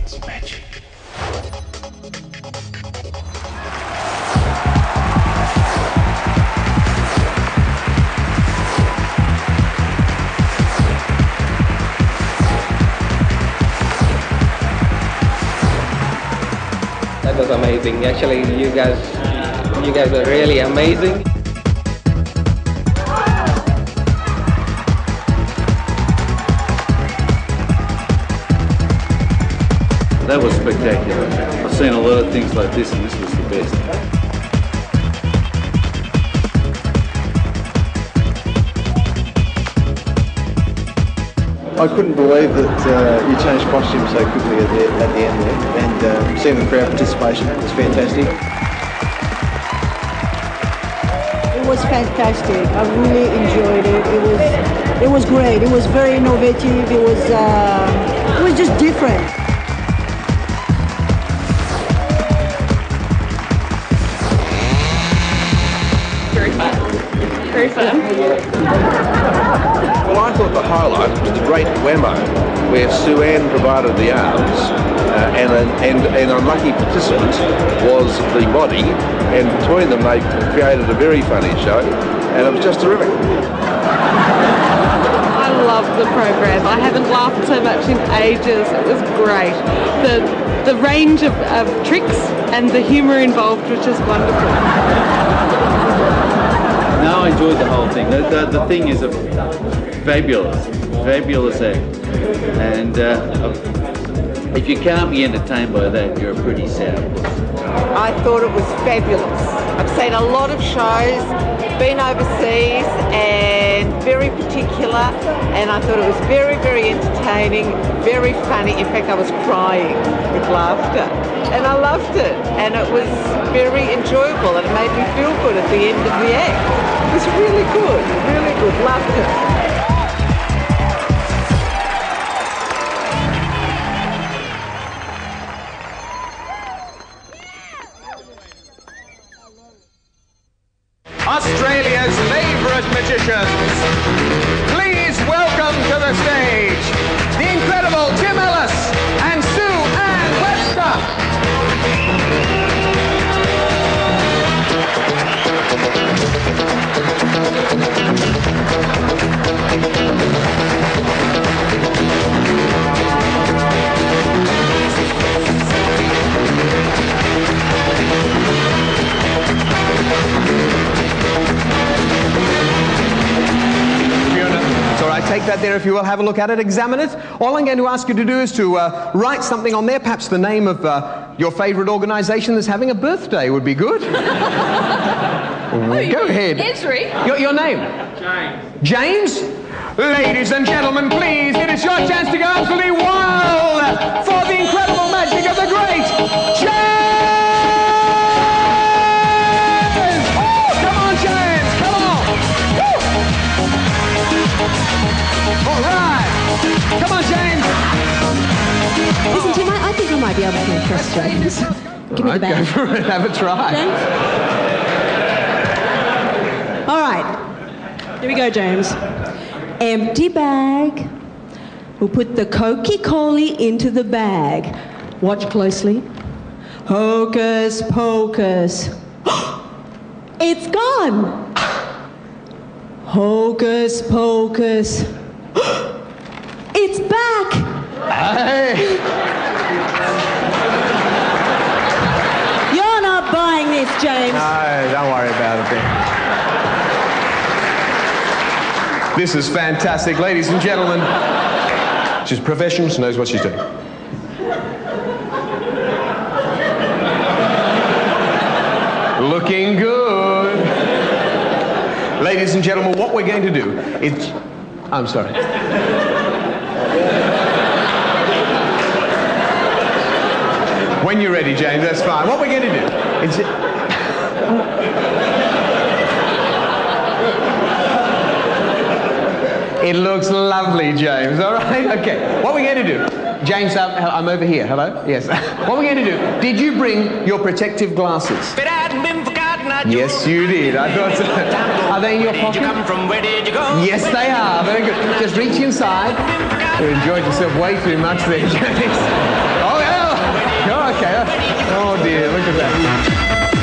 It's magic. That was amazing. Actually, you guys were really amazing. That was spectacular. I've seen a lot of things like this, and this was the best. I couldn't believe that you changed costumes so quickly at the end there, and seeing the crowd participation was fantastic. It was fantastic. I really enjoyed it. It was great. It was very innovative. It was just different. Very fun. Very fun. Well, I thought the highlight was the great whammo, where Sue-Ann provided the arms, and an unlucky participant was the body, and between them they created a very funny show, and it was just terrific. I love the program. I haven't laughed so much in ages. It was great. The range of tricks and the humour involved was just wonderful. No, I enjoyed the whole thing. The thing is a fabulous act. And if you can't be entertained by that, you're a pretty sad person. I thought it was fabulous. I've seen a lot of shows, been overseas, and very particular, and I thought it was very, very entertaining, very funny. In fact, I was crying with laughter, and I loved it, and it was very enjoyable, and it made me feel good at the end of the act. It was really good, loved it. Australia's favourite magicians. Please welcome to the stage the incredible Tim Ellis and Sue-Ann Webster. Take that there, if you will, have a look at it, examine it. All I'm going to ask you to do is to write something on there, perhaps the name of your favourite organisation that's having a birthday would be good. Go ahead. Esri. Your name? James. James? Ladies and gentlemen, please, it is your chance to go absolutely wild for the incredible magic of the great James! Come on, James, come on! Woo! All right. Come on, James. Listen, Tim, I think I might be able to impress James. Give me the bag. Go for it. Have a try. James? All right. Here we go, James. Empty bag. We'll put the Coca-Cola into the bag. Watch closely. Hocus pocus. It's gone. Hocus pocus. It's back! Hey. You're not buying this, James. No, don't worry about it then. This is fantastic, ladies and gentlemen. She's professional, she knows what she's doing. Looking good. Ladies and gentlemen, what we're going to do is... I'm sorry. When you're ready, James, that's fine. What we're going to do is... It looks lovely, James, all right? Okay, what we're going to do... James, I'm over here. Hello? Yes. What we're going to do... Did you bring your protective glasses? Yes, you did. I thought so. Are they in your pocket? Yes, they are. Very good. Just reach inside. You enjoyed yourself way too much there, James. Oh, yeah. Okay. Oh dear, look at that.